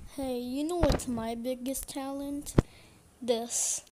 Hey, you know what's my biggest talent? This.